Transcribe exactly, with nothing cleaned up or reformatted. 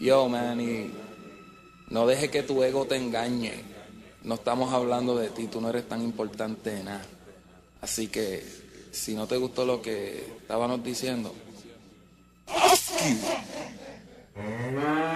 Yo, man, y no dejes que tu ego te engañe. No estamos hablando de ti, tú no eres tan importante de nada. Así que, si no te gustó lo que estábamos diciendo,